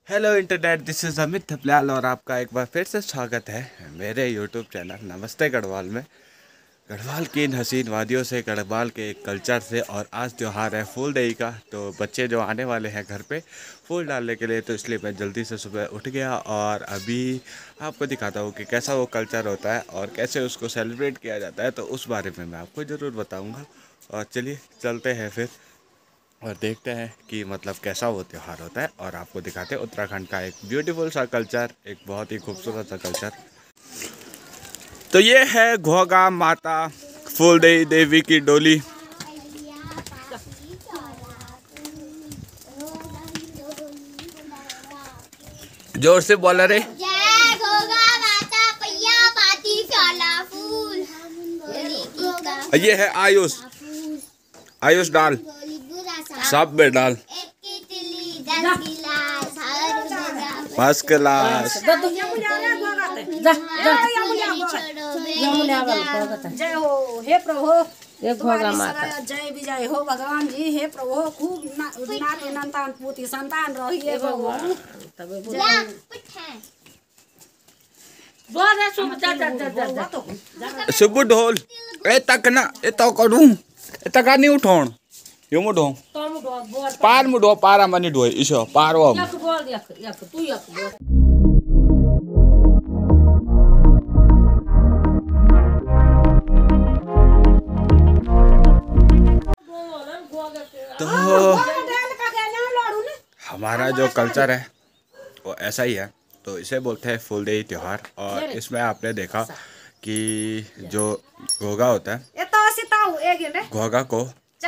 Hello internet, this is Amit Thapliyal और आपका एक बार फिर से स्वागत है मेरे यूट्यूब चैनल नमस्ते गढ़वाल में। गढ़वाल की इन हसीन वादियों से, गढ़वाल के एक कल्चर से। और आज त्यौहार है फूलदेई का, तो बच्चे जो आने वाले हैं घर पे फूल डालने के लिए, तो इसलिए मैं जल्दी से सुबह उठ गया और अभी आपको दिखाता हूँ कि कैसा वो कल्चर होता है और कैसे उसको सेलिब्रेट किया जाता है। तो उस बारे में मैं आपको ज़रूर बताऊँगा। और चलिए चलते हैं फिर और देखते हैं कि मतलब कैसा वो त्यौहार होता है और आपको दिखाते हैं उत्तराखंड का एक ब्यूटीफुल सा कल्चर, एक बहुत ही खूबसूरत सा कल्चर। तो ये है घोगा माता फूलदेई देवी की डोली। जोर से बोला रे। जय घोगा माता पैया पाती प्याला फूल। ये है आयुष, आयुष डाल सब में डाल फर्स्ट क्लास। जय हो हे प्रभु, घोगा माता जय विजय हो भगवान जी। हे प्रभु खूब नारी नंतान पूती संतान रही हे भगवान। सुबह ढोल ए तक ना ए तो करूं ए तक नहीं उठोण यो मुढो पार मुढो पारा मनी ढोय इशो पारवा तो हमारा जो कल्चर है वो ऐसा ही है। तो इसे बोलते हैं फूलदेई त्योहार। और इसमें आपने देखा कि जो घोगा होता है, घोगा को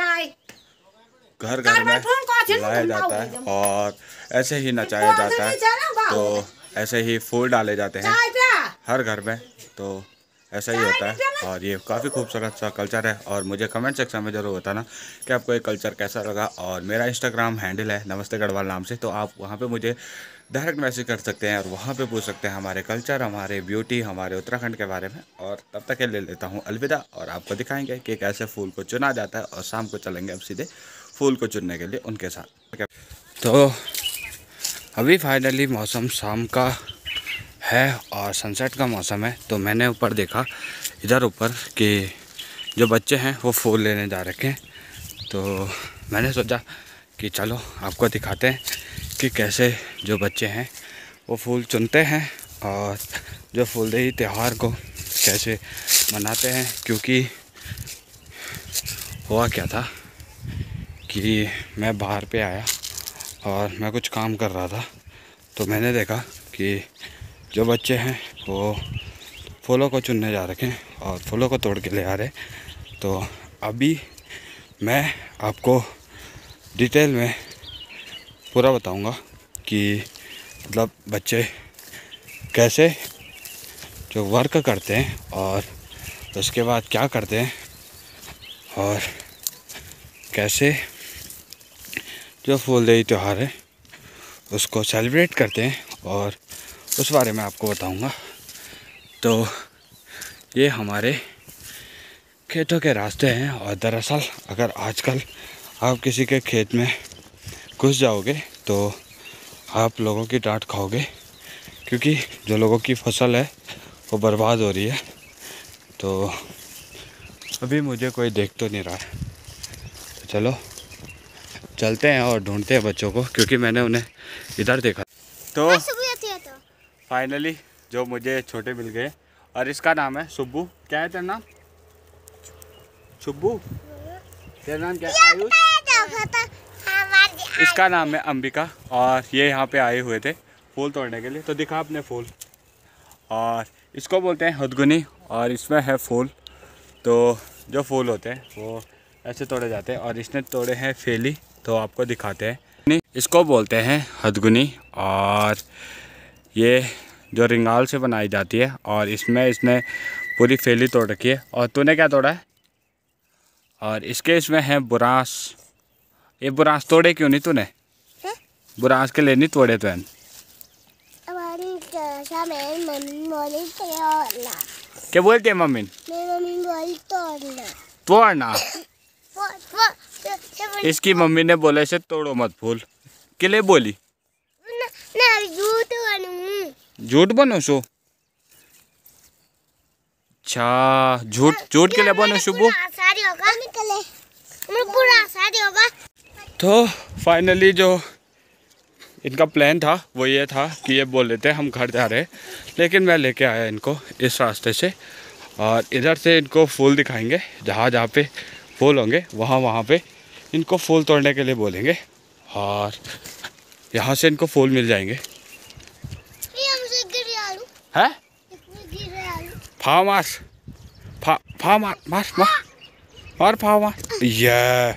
घर घर में लाया जाता है और ऐसे ही नचाया जाता है। तो ऐसे ही फूल डाले जाते हैं हर घर में। तो ऐसा ही होता है और ये काफ़ी खूबसूरत सा कल्चर है। और मुझे कमेंट सेक्शन में ज़रूर बताना कि आपको ये कल्चर कैसा लगा। और मेरा इंस्टाग्राम हैंडल है नमस्ते गढ़वाल नाम से, तो आप वहाँ पे मुझे डायरेक्ट मैसेज कर सकते हैं और वहाँ पे पूछ सकते हैं हमारे कल्चर, हमारे ब्यूटी, हमारे उत्तराखंड के बारे में। और तब तक के ले लेता हूँ अलविदा और आपको दिखाएंगे कि कैसे फूल को चुना जाता है। और शाम को चलेंगे अब सीधे फूल को चुनने के लिए उनके साथ। तो अभी फाइनली मौसम शाम का है और सनसेट का मौसम है। तो मैंने ऊपर देखा इधर ऊपर कि जो बच्चे हैं वो फूल लेने जा रखे हैं। तो मैंने सोचा कि चलो आपको दिखाते हैं कि कैसे जो बच्चे हैं वो फूल चुनते हैं और जो फूलदेई त्यौहार को कैसे मनाते हैं। क्योंकि हुआ क्या था कि मैं बाहर पे आया और मैं कुछ काम कर रहा था, तो मैंने देखा कि जो बच्चे हैं वो फूलों को चुनने जा रखे हैं और फूलों को तोड़ के ले आ रहे। तो अभी मैं आपको डिटेल में पूरा बताऊंगा कि मतलब बच्चे कैसे जो वर्क करते हैं और उसके बाद क्या करते हैं और कैसे जो फूलदेई त्यौहार है उसको सेलिब्रेट करते हैं और उस बारे में आपको बताऊंगा। तो ये हमारे खेतों के रास्ते हैं और दरअसल अगर आजकल आप किसी के खेत में घुस जाओगे तो आप लोगों की डांट खाओगे, क्योंकि जो लोगों की फसल है वो बर्बाद हो रही है। तो अभी मुझे कोई देख तो नहीं रहा है, तो चलो चलते हैं और ढूंढते हैं बच्चों को, क्योंकि मैंने उन्हें इधर देखा। तो फाइनली जो मुझे छोटे मिल गए और इसका नाम है सुब्बू। क्या है तेरा नाम? सुब्बू। तेरा नाम क्या है? आयुष। इसका नाम है अंबिका। और ये यहाँ पे आए हुए थे फूल तोड़ने के लिए। तो दिखा अपने फूल। और इसको बोलते हैं हुदगुनी और इसमें है फूल। तो जो फूल होते हैं वो ऐसे तोड़े जाते हैं और इसने तोड़े हैं फेली, तो आपको दिखाते हैं। नहीं, इसको बोलते हैं हदगुनी और ये जो रिंगाल से बनाई जाती है और इसने पूरी फेली तोड़ रखी है। और तूने क्या तोड़ा है? और इसमें है बुरांस। ये बुरांस तोड़े क्यों नहीं तूने? बुरांस के लिए नहीं तोड़े तो क्या बोलते हैं मम्मी? तोड़ना। इसकी मम्मी ने बोला इसे तोड़ो मत फूल के लिए बोली। झूठ बनो शो। अच्छा झूठ झूठ के लिए बनो शुभू। तो फाइनली जो इनका प्लान था वो ये था कि ये बोल रहे थे हम घर जा रहे हैं, लेकिन मैं लेके आया इनको इस रास्ते से और इधर से इनको फूल दिखाएंगे। जहाँ जहाँ पे फूल होंगे वहाँ वहाँ पे इनको फूल तोड़ने के लिए बोलेंगे और यहाँ से इनको फूल मिल जाएंगे। है फाव मार फाव मार मार मार मार फाव मार। ये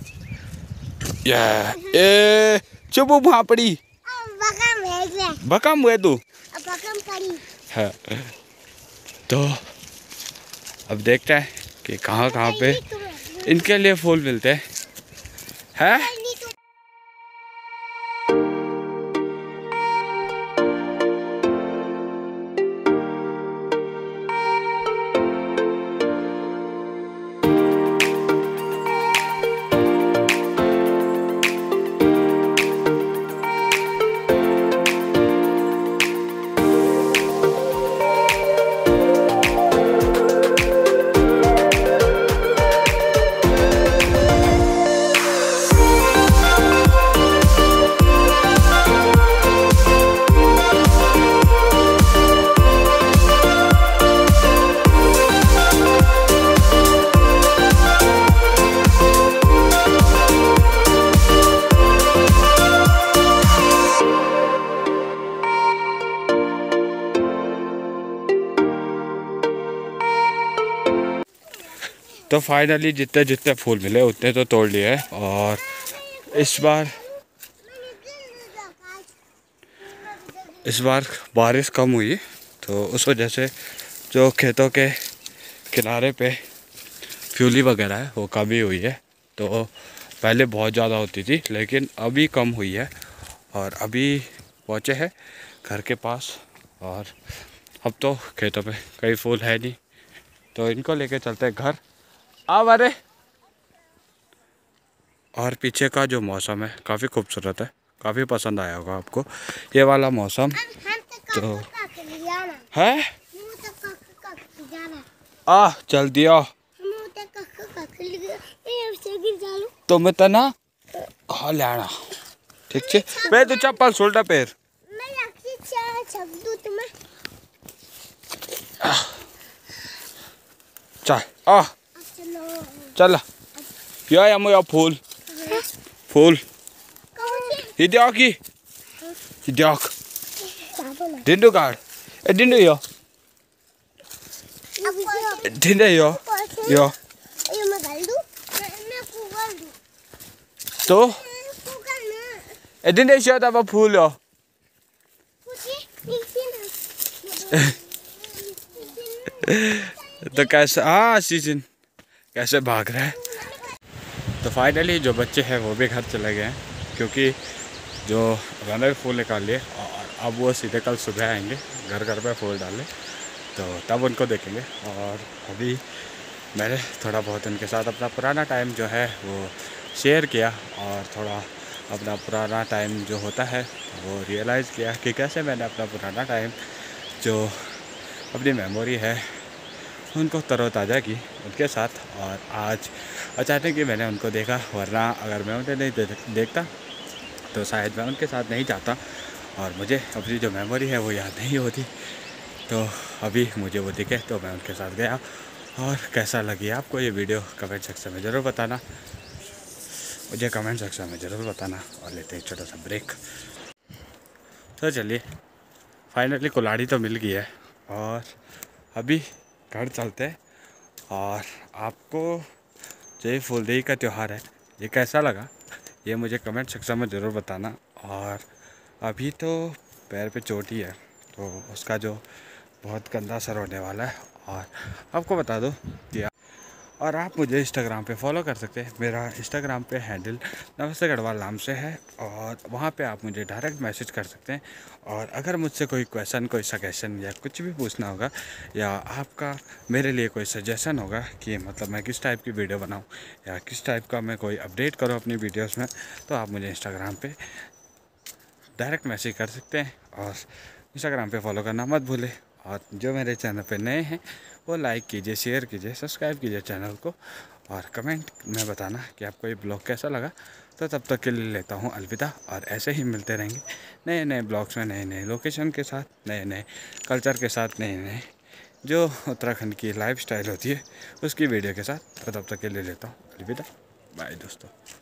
ए चुप वहाँ पड़ी बकम हुए तू है। तो अब देखते हैं कि कहाँ कहाँ पे इनके लिए फूल मिलते हैं। तो फाइनली जितने जितने फूल मिले उतने तो तोड़ लिए और इस बार बारिश कम हुई तो उस वजह से जो खेतों के किनारे पे फ्यूली वगैरह है वो कमी हुई है। तो पहले बहुत ज़्यादा होती थी लेकिन अभी कम हुई है और अभी पहुँचे हैं घर के पास और अब तो खेतों पे कई फूल है नहीं तो इनको लेके चलते हैं घर। अब अरे और पीछे का जो मौसम है काफ़ी खूबसूरत है, काफ़ी पसंद आया होगा आपको ये वाला मौसम। तो है चल दिया तो मैं तना खा लेना ठीक है। पे तू चप्पल सोल्टा पैर चल चल या मुझे फूल फूल की डिंडू गाड़ ए डिंडू यो डिंडे यो तो ए डिंडे शो तब फूल यो तो कैसे सीजन कैसे भाग रहा है। तो फाइनली जो बच्चे हैं वो भी घर चले गए हैं क्योंकि जो रनर फूल निकाल लिए और अब वो सीधे कल सुबह आएंगे घर घर पे फूल डाले तो तब उनको देखेंगे। और अभी मैंने थोड़ा बहुत उनके साथ अपना पुराना टाइम जो है वो शेयर किया और थोड़ा अपना पुराना टाइम जो होता है वो रियलाइज़ किया कि कैसे मैंने अपना पुराना टाइम जो अपनी मेमोरी है उनको तरोताज़ा की उनके साथ। और आज अचानक ही मैंने उनको देखा, वरना अगर मैं उन्हें नहीं देखता तो शायद मैं उनके साथ नहीं जाता और मुझे अपनी जो मेमोरी है वो याद नहीं होती। तो अभी मुझे वो दिखे तो मैं उनके साथ गया। और कैसा लगी आपको ये वीडियो कमेंट सेक्शन में ज़रूर बताना, मुझे कमेंट सेक्शन में ज़रूर बताना। और लेते हैं छोटा सा ब्रेक। तो चलिए फाइनली कुल्हाड़ी तो मिल गई है और अभी घर चलते हैं। और आपको जो ये फूलदेई का त्यौहार है ये कैसा लगा ये मुझे कमेंट सेक्शन में ज़रूर बताना। और अभी तो पैर पे चोट ही है तो उसका जो बहुत गंदा असर होने वाला है। और आपको बता दो कि और आप मुझे इंस्टाग्राम पे फॉलो कर सकते हैं। मेरा इंस्टाग्राम पे हैंडल नमस्ते गढ़वाल नाम से है और वहाँ पे आप मुझे डायरेक्ट मैसेज कर सकते हैं। और अगर मुझसे कोई क्वेश्चन, कोई सजेशन या कुछ भी पूछना होगा या आपका मेरे लिए कोई सजेशन होगा कि मतलब मैं किस टाइप की वीडियो बनाऊँ या किस टाइप का मैं कोई अपडेट करूँ अपनी वीडियोज़ में, तो आप मुझे इंस्टाग्राम पर डायरेक्ट मैसेज कर सकते हैं और इंस्टाग्राम पे फॉलो करना मत भूले। और जो मेरे चैनल पे नए हैं वो लाइक कीजिए, शेयर कीजिए, सब्सक्राइब कीजिए चैनल को, और कमेंट में बताना कि आपको ये ब्लॉग कैसा लगा। तो तब तक के लिए लेता हूँ अलविदा, और ऐसे ही मिलते रहेंगे नए नए ब्लॉग्स में, नए नए लोकेशन के साथ, नए नए कल्चर के साथ, नए नए जो उत्तराखंड की लाइफ स्टाइल होती है उसकी वीडियो के साथ। तो तब तक के लिए लेता हूँ अलविदा, बाय दोस्तों।